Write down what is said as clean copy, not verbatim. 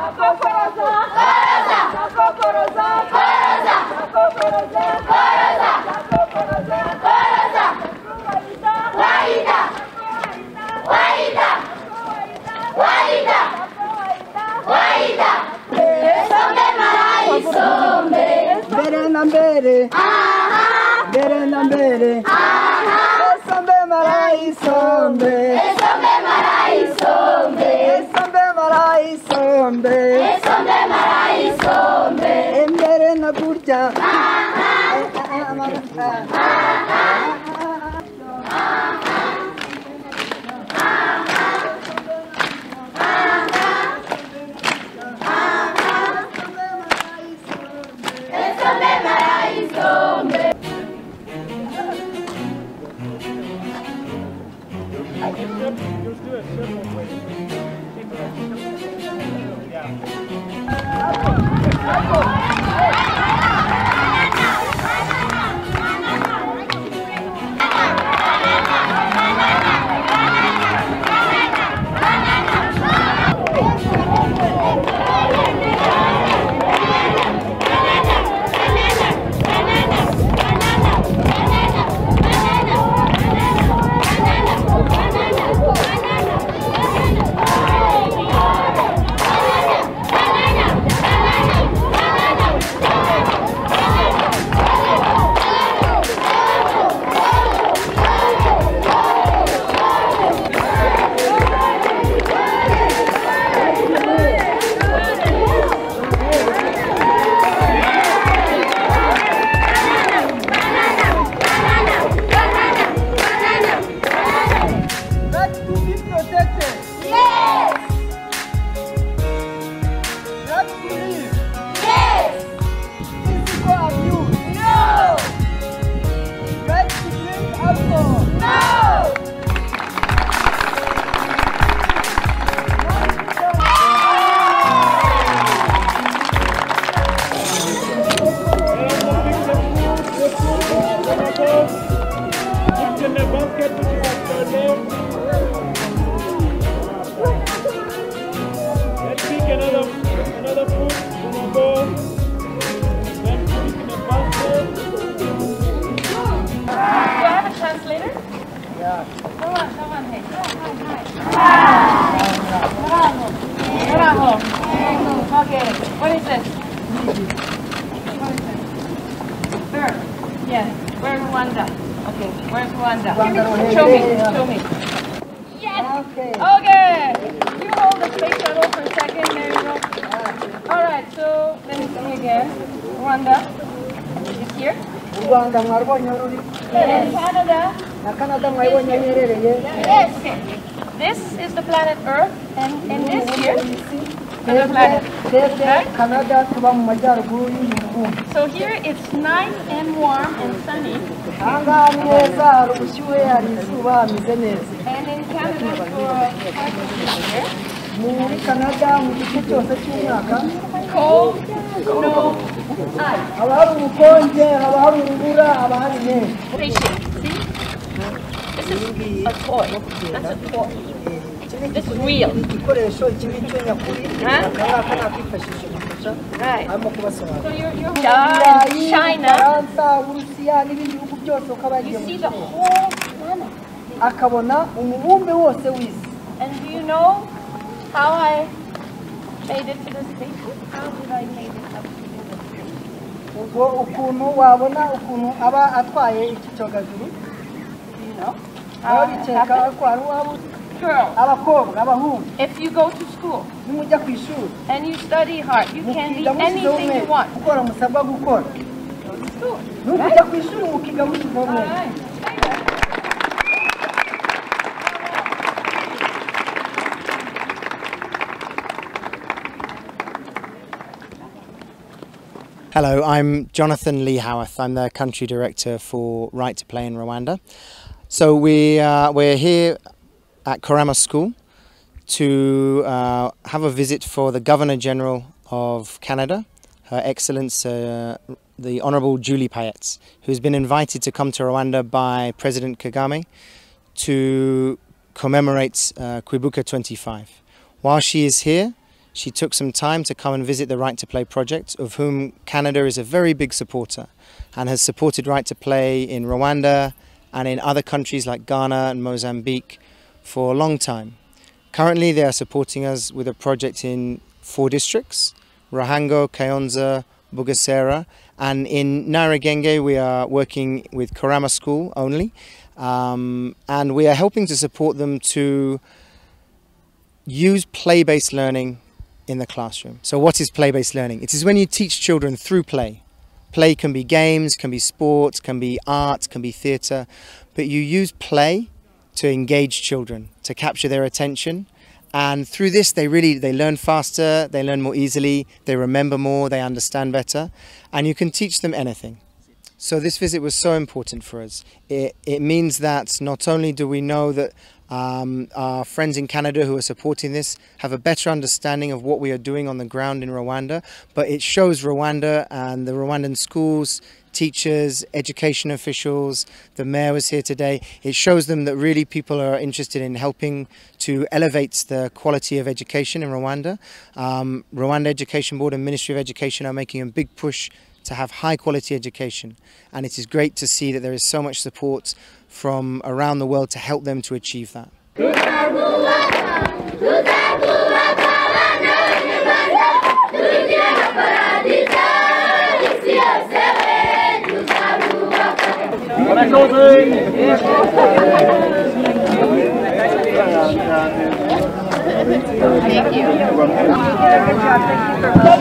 Mbere na mbere esombe marai sombe esombe marai sombe esombe marai sombe esombe marai sombe mbere na kurya Just do it several ways. Okay, what is this? Where? Yeah, where's Rwanda? Okay, where's Rwanda? Show me. Yes! Okay! You hold the space shuttle for a second, there you go. Alright, so let me see again. Rwanda is here. Rwanda mwarbonye ruri. Yes, Canada. Na Canada mwabonye nyerereye. Yes, okay. This is the planet Earth, and this here is the planet. Canada. So here it's nice and warm and sunny. And in Canada for cold, snow, ice. Patient, see? This is a toy. That's a toy. This is real. Huh? Right. So you're China. You see the whole planet. And do you know how I made it to the spaceship? How did I make it up to the spaceship? Do you know? Girls, if you go to school and you study hard, you can be anything you want. Go to school. Right? Hello, I'm Jonathan Lee Howarth. I'm the country director for Right to Play in Rwanda. So we're here at Karama School to have a visit for the Governor General of Canada, Her Excellence the Honourable Julie Payette, who's been invited to come to Rwanda by President Kagame to commemorate Kwibuka 25. While she is here, she took some time to come and visit the Right to Play project, of whom Canada is a very big supporter and has supported Right to Play in Rwanda and in other countries like Ghana and Mozambique for a long time. Currently they are supporting us with a project in 4 districts: Ruhango, Kayonza, Bugesera, and in Nyarugenge we are working with Karama School only, and we are helping to support them to use play-based learning in the classroom. So what is play-based learning? It is when you teach children through play. Play can be games, can be sports, can be art, can be theatre, but you use play to engage children, to capture their attention, and through this they learn faster, they learn more easily, they remember more, they understand better, and you can teach them anything. So this visit was so important for us. It means that not only do we know that our friends in Canada who are supporting this have a better understanding of what we are doing on the ground in Rwanda, but it shows Rwanda and the Rwandan schools, teachers, education officials, the mayor was here today. It shows them that really people are interested in helping to elevate the quality of education in Rwanda. Rwanda Education Board and Ministry of Education are making a big push to have high quality education, and it is great to see that there is so much support from around the world to help them to achieve that. Thank you.